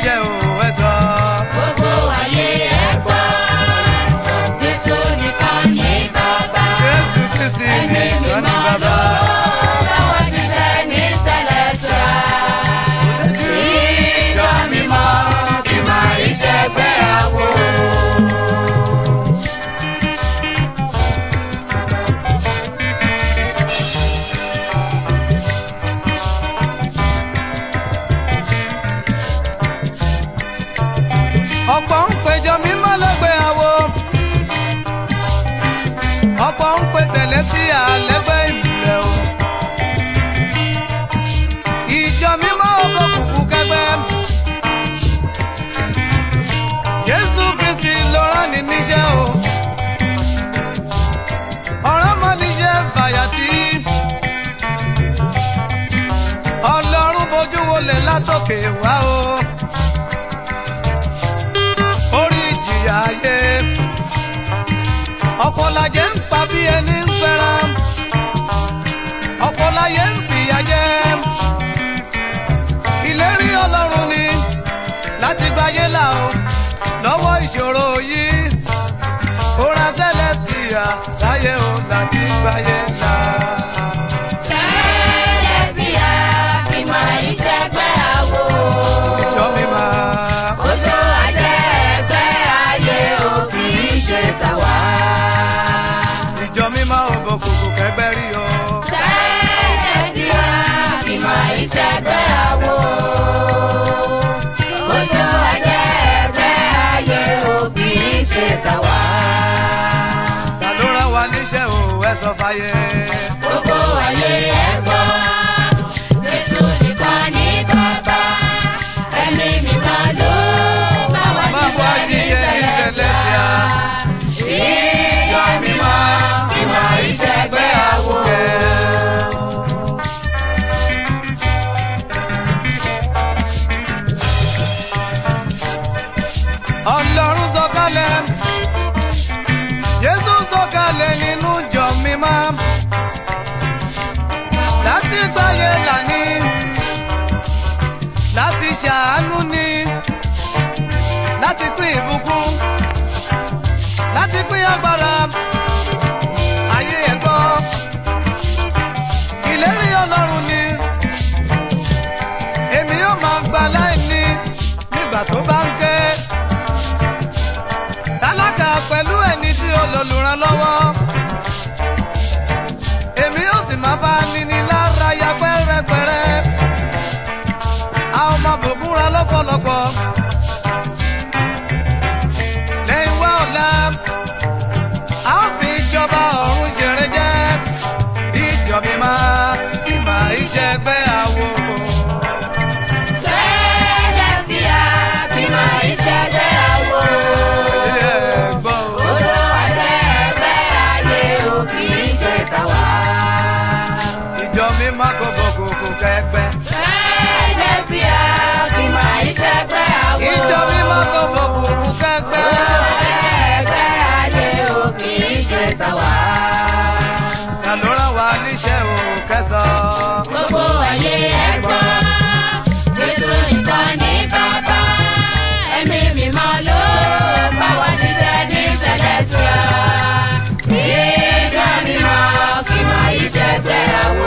níṣẹ́ o ẹ sọ. Gbogbo ayé ẹ gbọ́, Jésù nìkan ní bàbá. Jésù Kristi nìkan ní bàbá. Báwo ti ṣe ní sẹ́lẹ̀ṣà? Ìjọ mímọ́ kí máa ìṣẹ́gbẹ́ àwo. Ọ̀pọ̀ ń péjọ mímọ́ lẹ́gbẹ́ àwo. Ọ̀pọ̀ ń pe Celestia lẹ́gbẹ́ ìmùlẹ̀ o. Ìjọ mímọ́ ògbókùnkùn kẹgbẹ́. Jésù Kristi ló rán ni níṣẹ́ o. Ọ̀rọ̀ mọ́ níṣẹ́ fàyàtì. Ọlọ́run bojú wọlé látòkè wá o. Orí ìjìyà ayé. Ọ̀pọ̀ lájẹ́ ń pa bí ẹni ń fẹ́ràn. Ọ̀pọ̀ láyé ń fìyà jẹ. Ìlérí Ọlọ́run ni láti gbáyé là o lọ́wọ́ ìṣòro yìí. Ó rán Celestia sáyé o láti gbáyé là. Celestia kí máa ìṣẹ́gbẹ́ àwo. Ìjọ mímọ́. Oṣó ajẹ́ ẹgbẹ́ ayé o kì í ṣe tàwa. Ìjọ mímọ́ ògbókùnkùn kẹgbẹ́ rí o. Celestia kí máa ìṣẹ́gbẹ́ àwo. Oṣó ajẹ́ ẹgbẹ́ ayé o kì í ṣe tàwa. Ta ló rán wa níṣẹ́ o ẹ sọ fáyé. Gbogbo ayé ẹ gbọ́, Jésù nìkan ní bàbá. Ẹ̀mí mímọ́ ló bá wa jíṣẹ́ ní Celestia. Ìjọ mímọ́ kí máa ìṣẹ́gbẹ́ àwo. Ọlọ́run sọ̀kalẹ̀. Jésù sọ̀kalẹ̀ nínú ìjọ mímọ́. Láti gbáyé là ní. Láti ṣàánú ní. Láti pín ìbùkún. Láti pín agbára. Ayé ẹ̀gbọ́. Ìlérí Ọlọ́run ni. Èmi yóò máa gba láìní nígbà tó bá ń ké. Tálákà pẹ̀lú ẹni tí ó lòlùrànlọ́wọ́. Èmi yóò sì máa bá níní lára ya pẹ́rẹ́pẹ́rẹ́. A ó máa bògúnra lọ́pọ̀lọpọ̀. Lẹ́yìn wá ọ̀la, a ó fi ìjọba ọ̀run ṣeré jẹ́. Ìjọ mímọ́ kí máa ìṣẹ́gbẹ́ àwo. Celestia kí máa ìṣẹ́gbẹ́ àwo. Ilé ẹ̀gbọ́ o. Oṣó ajẹ́ ẹgbẹ́ ayé o kì í ṣe tàwa. Ìjọ mímọ́ kò gbókùnkùn kẹgbẹ́. Celestia kí máa ìṣẹ́gbẹ́ àwo. Ìjọ mímọ́ kò gbókùnkùn kẹgbẹ́. Ẹgbẹ́ ayé o kì í ṣe tàwa. Ta ló rán wa níṣẹ́ o kẹsàn-án. Gbogbo ayé ẹ gbọ́, Jésù nìkan ní bàbá. Ẹ̀mí mímọ́ ló bá wa jíṣẹ́ ní Celestia. Ìjọ mímọ́ kí máa ìṣẹ́gbẹ́ àwo.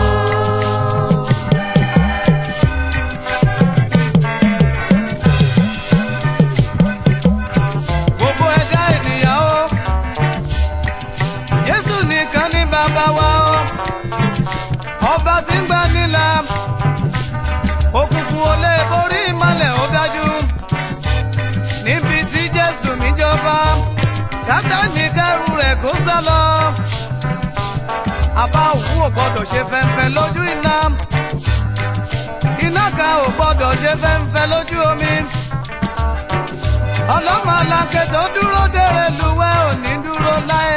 Gbogbo ẹ̀dá ènìyàn o. Jésù nìkan ní bàbá wa o. Ọba tí ń gbà nílà. Òkùnkùn ò lè borí ìmọ́lẹ̀ ó dájú. Níbi tí Jésù mi jọba. Sátánì kẹ́rù rẹ̀ kó sá lọ. Àbá òkú ò gbọ́dọ̀ ṣe fẹ́ńfẹ́ lójú iná. Iná kan ò gbọ́dọ̀ ṣe fẹ́ńfẹ́ lójú omi. Ọlọ́mọ aláǹkẹ́ tó dúró dèrè lúwẹ́ òní dúró láé.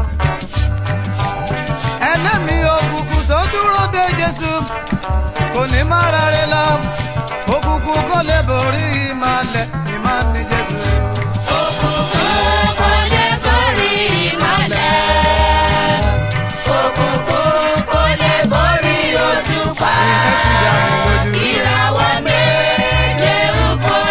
Ẹlẹ́mìí òkùnkùn tó dúró dé Jésù kò ní má rárẹ̀ lọ. Òkùnkùn kò lè borí ìmọ́lẹ̀ ìmọ̀ ní Jésù. Òkùnkùn kò lè borí ìmọ́lẹ̀. Òkùnkùn kò lè borí òṣùpá. Ìràwọ̀ méje ń fò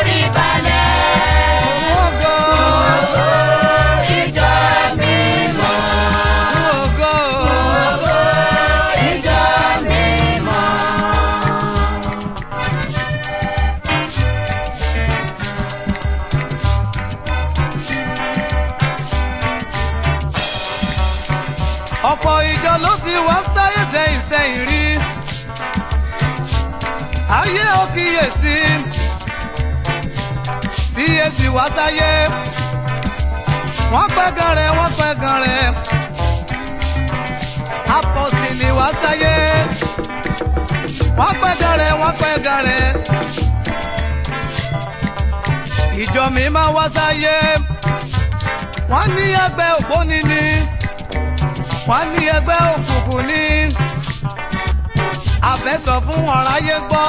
ayé ò kíyèsí síyèsí wá sáyé wọ́n pẹ́ gan rẹ̀ wọ́n pẹ́ gan rẹ̀ apọ́sítélì wá sáyé wọ́n pẹ́ gan rẹ̀ wọ́n pẹ́ gan rẹ̀ ìjọ mímọ́ wá sáyé wọ́n ní ẹgbẹ́ ògbóni ni wọ́n ní ẹgbẹ́ òkùnkùn ni àfẹ́sọ fún ọ̀ráyé gbọ́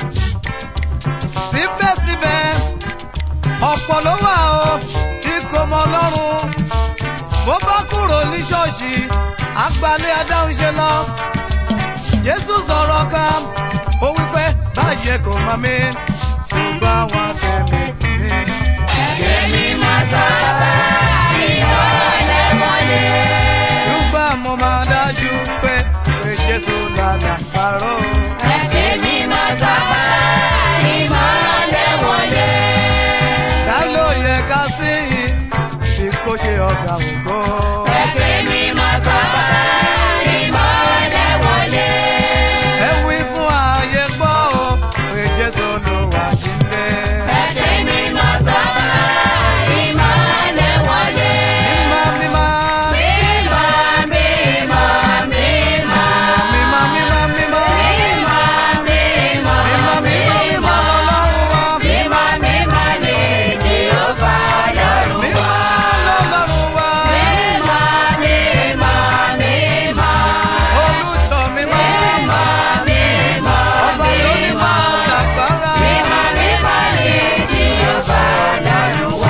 síbẹ̀síbẹ̀ ọ̀pọ̀ ló wà ó tí kò mọ Ọlọ́run bó bá kúrò ní ṣọ́ọ̀ṣì àgbálẹ̀ adáhunṣe lọ Jésù sọ̀rọ̀ kan ó wípé báyé kò mọ̀ mí ṣùgbọ́n wọn tẹ̀mí mi. Ẹ̀jẹ̀ mi máa sábà ìmọ̀lẹ̀ wọlé. Ṣùgbọ́n mo máa dájú pé Jésù lálẹ́ àparò. Ẹ̀jẹ̀ mi máa sábà ìmọ̀lẹ̀ wọlé. Ta ló yẹ ká sí yìí tí kò ṣe ọ̀gá ògo? Ẹ̀jẹ̀ mi máa sábà ìmọ̀lẹ̀ wọlé. Ẹ wí fún ayé gbọ́ o pé Jésù ló wà nílé. Ẹ̀jẹ̀ mi máa sábà ìmọ̀lẹ̀ wọlé. Mímọ́ mímọ́. Mímọ́ mímọ́ mímọ́. Mímọ́ mímọ́ mímọ́. Mímọ́ mímọ́ Mímọ́ mímọ́ mímọ́ lọ́lọ́run wa. mímọ́ mímọ́ ni Jèhófà Ọlọ́run Mímọ́ wa. lọ́lọ́run wa. Mímọ́ mímọ́ mímọ́. Olùtọ̀ mímọ́. Mímọ́ mímọ́ Ọba tó ní máa dàgbára. mímọ́ mímọ́ ni Jèhófà Ọlọ́run wa.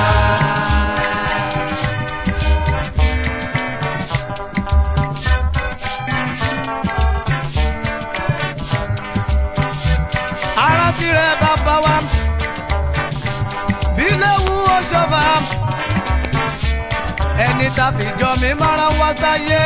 Ara tirẹ̀ bàbá wa. Bí léwu ó ṣọba. Ẹni tá fi jọ mi mára wá sáyé.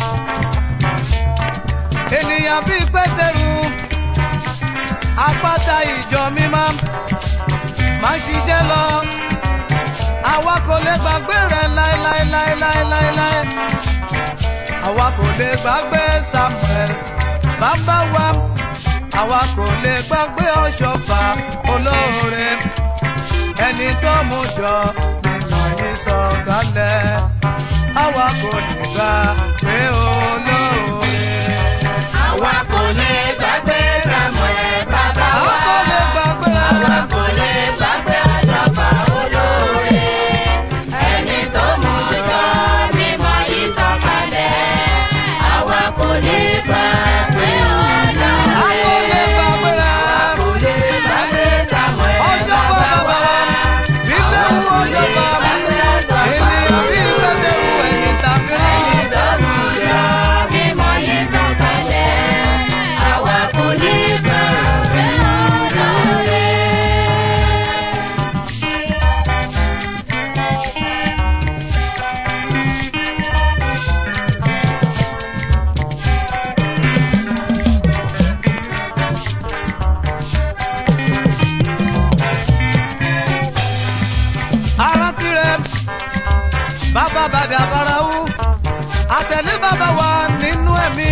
Ènìyàn bíi Pétérù. Àpáta ìjọ mímọ́. Máa ṣiṣẹ́ lọ. Àwa kò lè gbàgbé rẹ̀ láéláéláéláéláé. Àwa kò lè gbàgbé Samuel. Bàbá wa. Àwa kò lè gbàgbé Ọ̀ṣọ́fà olóore. Ẹni tó mú jọ mímọ́ yìí sọ̀kalẹ̀. Àwa kò lè gbàgbé olóore. Àwa kò lè gbàgbé Samuel bàbá wa. Àwa kò lè gbàgbé Àwa kò lè gbàgbé Ọ̀ṣọ́fà olóore. Ẹni tó mú jọ mímọ́ yìí sọ̀kalẹ̀. Àwa kò lè gbàgbé olóore. A kò lè gbàgbé rẹ̀. Kò lè gbàgbé Samuel Ọ̀ṣọ́fà bàbá bàbá wa. Bí léwu Ọ̀ṣọ́fà. Ènìyàn bíi Pétérù ẹni tàbí Ẹni tó mú jọ mímọ́ yìí sọ̀kalẹ̀. Àwa kò lè gbàgbé olóore. ara tirẹ̀. Bàbá bàdà barawu. Àtẹ̀lé bàbá wa nínú ẹ̀mí.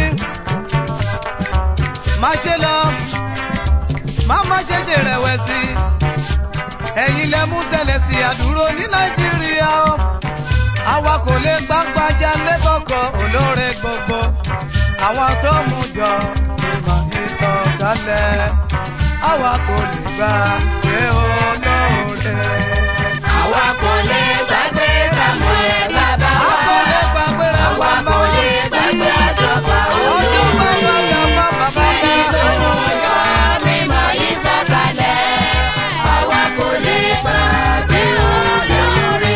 Má ṣe lọ. Má ṣe ṣe rẹ̀wẹ̀sì. Ẹ̀yin lẹ mú tẹ̀lẹ̀ sí àdúró ní Nàìjíríà o. Àwa kò lè gbàgbàjà lẹ́kọ̀ọ̀kọ̀ olóore gbogbo. Àwọn tó mú jọ mímọ́ ìsọ̀kalẹ̀. Àwa kò lè gbàgbé olóore. Àwa kò lè gbàgbé Samuel bàbá A wa. kò lè gbàgbé rẹ̀ Àwa bàbá kò wa. lè gbàgbé Ọ̀ṣọ́fà Ọjọ́ olóore. bàbá bàbá Ẹni tó bàbá. mú jọ mímọ́ yìí sọ̀kalẹ̀. Àwa kò lè gbàgbé olóore.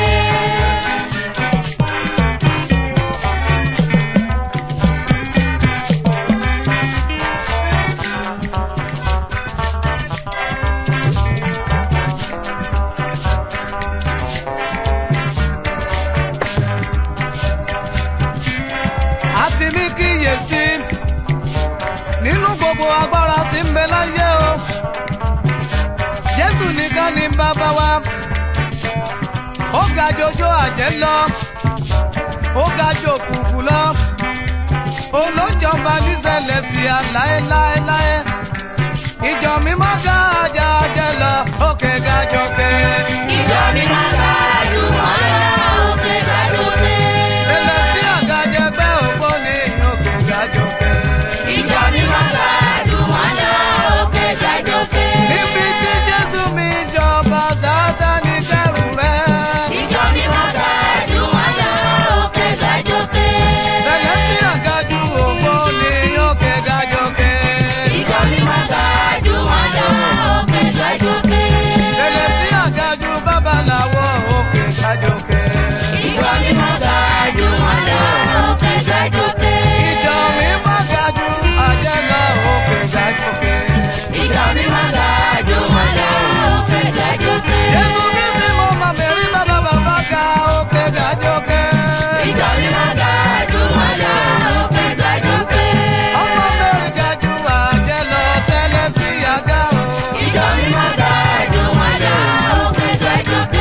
Àti mi kíyèsí nínú gbogbo agbára tí ń bẹ láyé o. Jésù nìkan ni bàbá wa. Ó ga jù oṣó àjẹ́ lọ. Ó ga jù òkùnkùn lọ. Olójọba ní Sẹ̀lẹ̀síà láéláéláé. Ìjọ mímọ́ ga jàjẹ́ lọ òkè ga jòkè. Ìjọ mímọ́ ga jù wọ́n lọ òkè ga jòkè. Celestial ga jẹgbẹ́ ògbóni òkè ga jòkè. Ìjọ mímọ́ ga jù wọ́n lọ òkè ga jòkè. Níbi tí Jésù mi jọba Sátánì dẹrù rẹ̀. Ìjọ mímọ́ ga jù wọ́n lọ òkè ga jòkè. Celestial ga jù ògbóni òkè ga jòkè. Ìjọ mímọ́ ga jù wọ́n lọ òkè ga jòkè. Celestial ga jù babaláwo òkè ga jòkè. Ìjọ mímọ́ ga jù wọ́n lọ òkè ga jòkè. Ìjọ mímọ́ ga jù àjẹ́ lọ òkè ga jòkè. Ìjọ mímọ́ ga jù wọ́n lọ òkè ga jòkè. Jésù Kristi mo máa mẹ́rin bàbá bàbá ga òkè ga jòkè. Ìjọ mímọ́ ga jù wọ́n lọ òkè ga jòkè. Ọmọ mẹ́rin ga jù àjẹ́ lọ Celestial ga o. Ìjọ mímọ́ ga jù wọ́n lọ òkè ga jòkè.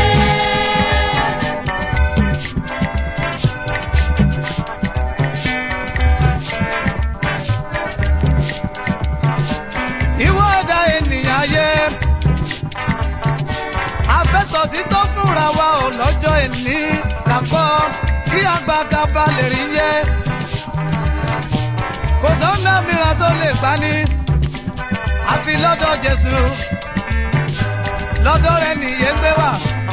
Ìwọ ẹ̀dá ènìyàn ayé. Afẹ́sọ̀ títọ́ fúnra wa ò lọ́jọ́ ìní kàkọ́ kí agbágaba lè rí yé. Kò sọ́nà mìíràn tó lè gbani. Àfi lọ́dọ̀ Jésù. Lọ́dọ̀ rẹ̀ nìyé gbé wà.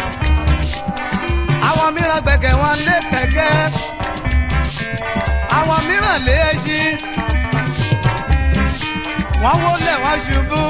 Àwọn mìíràn gbẹ̀gẹ̀ wọn lé kẹ̀kẹ́. Àwọn mìíràn lé ẹṣin. Wọ́n wólẹ̀ wọ́n ṣubú.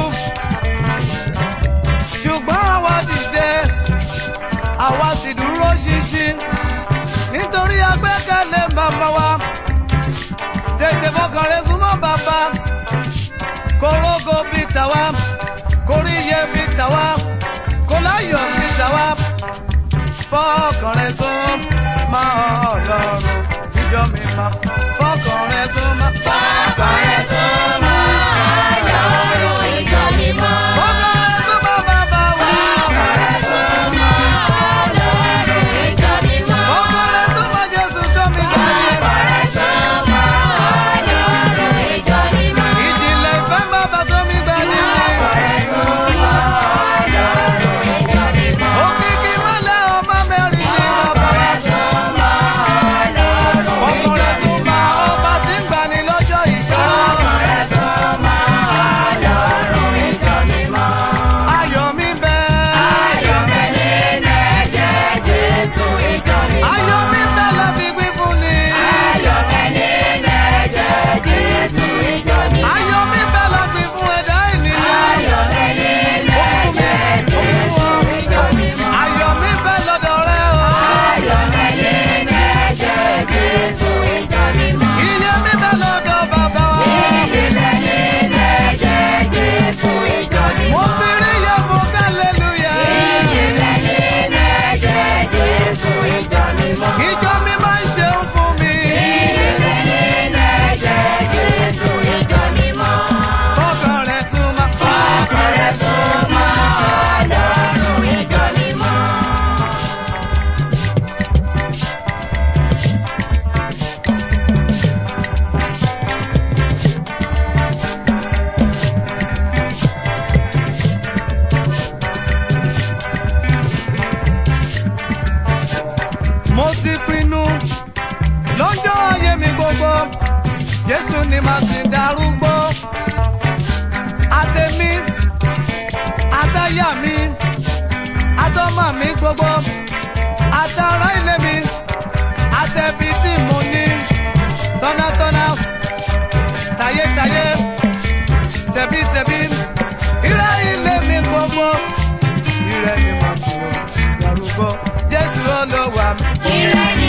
Ṣùgbọ́n àwa dìde, àwa sì dúró ṣinṣin. Nítorí agbẹ́kẹ̀lé bàbá wa. Tètè fọkàn rẹ súnmọ́ bàbá. Korógo fi tà wá. Koríye fi tà wá. Kóláyọ̀ fi tà wá. Fọkàn rẹ súnmọ́ Ọlọ́run. Ìjọ mi máa. Fọkàn rẹ súnmọ́. Fọkàn rẹ súnmọ́ Ọlọ́run. Ìjọ mímọ́. Fọkàn rẹ súnmọ́ bàbá wa. Fọkàn rẹ súnmọ́ Ọlọ́run. Ìjọ mímọ́. Fọkàn rẹ súnmọ́ Jésù tó mi gbà yé. Fọkàn rẹ súnmọ́ Ọlọ́run. Ìjọ mímọ́. Ìjìnlẹ̀ ìfẹ́ bàbá tó mi gbà yé. Fọkàn rẹ súnmọ́ Ọlọ́run. Ìjọ mímọ́. Òkìkí mọ́lẹ̀ ọmọ mẹ́rin ní bàbá. Fọkàn rẹ súnmọ́ Ọlọ́run. Fọkàn rẹ súnmọ́ ọba tí ń gbani lọ́jọ́ ìṣòro. Fọkàn rẹ súnmọ́ Ọlọ́run. Ìjọ mímọ́. Ayọ̀ mi bẹ. Ayọ̀ mi nínú ẹ̀jẹ̀ Jésù. Ìjọ mímọ́. Ayọ̀ mi bẹ láti pín fún ni. Ayọ̀ mi nínú ẹ̀jẹ̀ Jésù. Ìjọ mímọ́. Ayọ̀ mi bẹ láti fún ẹ̀dá ènìyàn. Ayọ̀ mi nínú ẹ̀jẹ̀ Jésù. Ìjọ mímọ́. Ayọ̀ mi bẹ lọ́dọ̀ rẹ o. Ayọ̀ mi nínú ẹ̀jẹ̀ Jésù. Ìjọ mímọ́. Iye mi bẹ lọ́dọ̀ bàbá wa. Iyì mi nínú ẹ̀jẹ̀ Jésù. Ìjọ Mo mímọ́. ti rí iye mo hallelujah. Iyì mi nínú ẹ̀jẹ̀ Jésù. Ìjọ mímọ́. Ìjọ mi máa ń ṣeun fún mi. Iyì mi nínú ẹ̀jẹ̀ Jésù. Ìjọ mímọ́. Fọkàn rẹ súnmọ́. Fọkàn rẹ súnmọ́ Ọlọ́run. Ìjọ mímọ́. Mo ti pinnu lọ́jọ́ ayé mi gbogbo. Jésù ni màá sì darúgbó. Àtẹ̀mí, àtayá mi, àtọmọ mi gbogbo. Àtàrà ilé mi, àtẹ̀bí tí mo ní. Tọ́nátọ́ná, tayétayé, tẹ̀bítẹ̀bí. Ìrẹ́ ilé mi gbogbo. Ìrẹ́ ni màá sì lọ darúgbó. Jésù olówó mi. Ire